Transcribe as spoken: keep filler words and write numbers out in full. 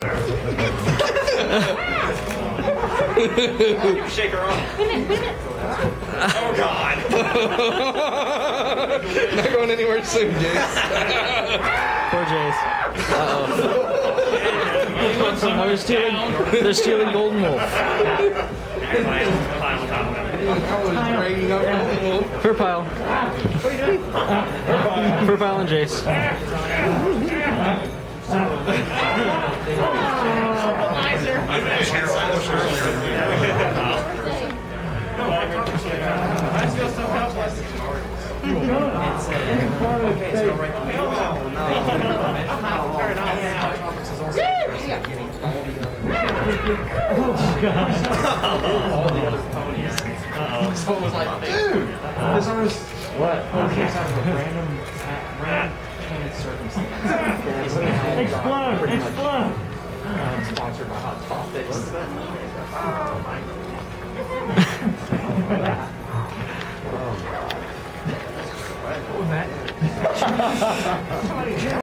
Shake her off. Win it, win it. Oh God. Not going anywhere soon, Jase. Poor Jase. Uh-oh. Oh, they're stealing, they're stealing Golden Wolf. Fur pile. Fur pile and Jase. So it was like, dude, this almost what? Okay. Random, random circumstance. Explode! Explode! Um, sponsored by Hot Topics. Oh, God. What was that?